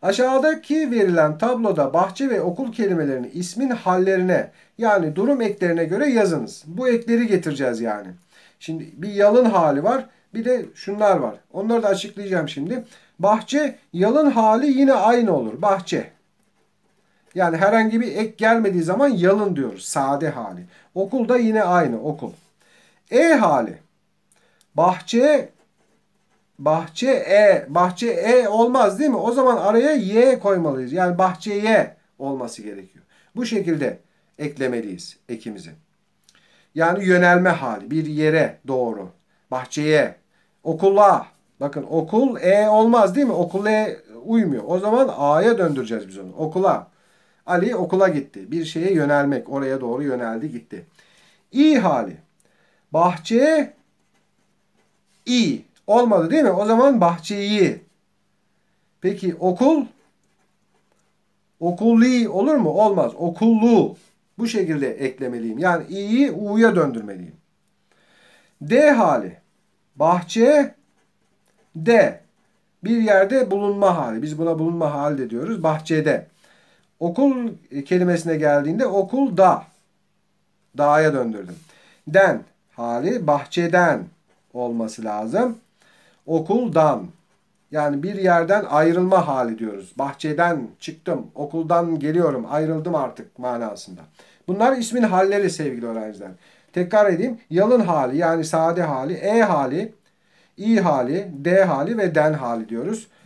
Aşağıdaki verilen tabloda bahçe ve okul kelimelerini ismin hallerine yani durum eklerine göre yazınız. Bu ekleri getireceğiz yani. Şimdi bir yalın hali var. Bir de şunlar var. Onları da açıklayacağım şimdi. Bahçe yalın hali yine aynı olur. Bahçe. Yani herhangi bir ek gelmediği zaman yalın diyoruz. Sade hali. Okul da yine aynı. Okul. Hali. Bahçe bahçe olmaz değil mi? O zaman araya y koymalıyız. Yani bahçeye olması gerekiyor. Bu şekilde eklemeliyiz ekimizi. Yani yönelme hali. Bir yere doğru. Bahçeye. Okula. Bakın okul olmaz değil mi? Okul uymuyor. O zaman a'ya döndüreceğiz biz onu. Okula. Ali okula gitti. Bir şeye yönelmek. Oraya doğru yöneldi gitti. İ hali. Bahçe olmadı değil mi? O zaman bahçeyi. Peki okul? Okulli olur mu? Olmaz. Okullu. Bu şekilde eklemeliyim. Yani i'yi u'ya döndürmeliyim. D hali. Bahçe de. Bir yerde bulunma hali. Biz buna bulunma hali de diyoruz. Bahçede. Okul kelimesine geldiğinde okulda. Da'ya döndürdüm. Den hali bahçeden olması lazım. Okuldan. Yani bir yerden ayrılma hali diyoruz. Bahçeden çıktım, okuldan geliyorum, ayrıldım artık manasında. Bunlar ismin halleri sevgili öğrenciler. Tekrar edeyim. Yalın hali yani sade hali, hali, i hali, d hali ve den hali diyoruz.